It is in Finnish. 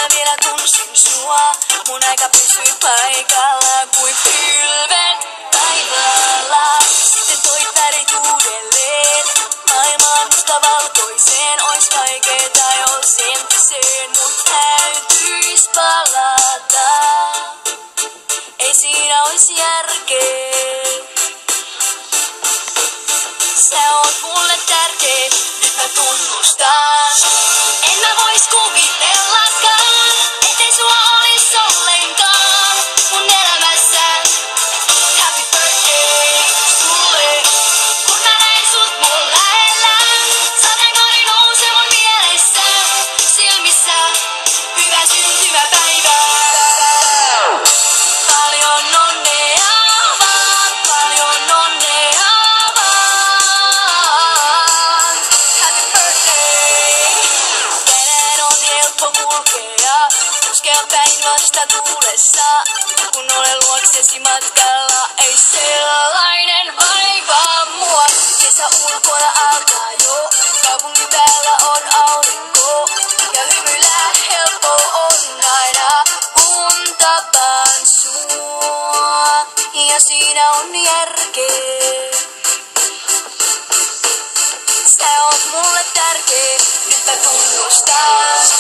vielä tunsin sua. Mun aika pysyi paikalla kuin pilvet taivaalla. Sitten toi värit uudelleen maailmaan mustavalkoiseen. Ois vaikeeta jos entiseen, mut täytyis palata. Ei siinä ois järkeä. Sä oot mulle tärkeä, nyt mä tunnustan. En mä vois kuvitellakaan, ettei sua olis ollenkaan mun elämässä. Happy birthday sulle, kun mä näin sut mun lähellä. Sateenkaari nousee mun mielessä, silmissä, hyvä syntymäpäivä. Paljon onnea vaan, paljon onnea vaan. Happy birthday. Tänään on helppo kulkea, uskeapäin vasta tuulessa. Kun olen luoksesi matkalla, ei sellainen vaivaa mua. Kesä ulkona alkaa jo, kaupungin päällä on aurinko. Ja hymyillä helppo on aina, kun tapaan sua. Ja siinä on järkeä. Sä oot mulle tärkeä, nyt mä tunnustan.